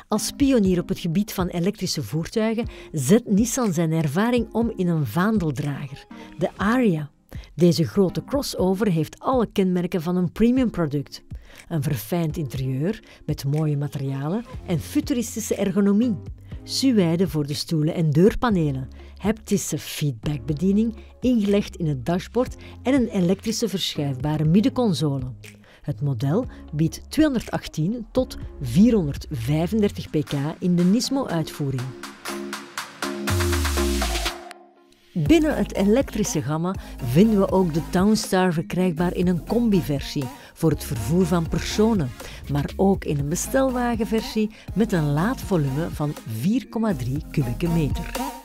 Als pionier op het gebied van elektrische voertuigen zet Nissan zijn ervaring om in een vaandeldrager, de Ariya. Deze grote crossover heeft alle kenmerken van een premium product. Een verfijnd interieur met mooie materialen en futuristische ergonomie. Suède voor de stoelen en deurpanelen, haptische feedbackbediening ingelegd in het dashboard en een elektrische verschuifbare middenconsole. Het model biedt 218 tot 435 pk in de Nismo-uitvoering. Binnen het elektrische gamma vinden we ook de Townstar verkrijgbaar in een combi-versie voor het vervoer van personen, maar ook in een bestelwagenversie met een laadvolume van 4,3 kubieke meter.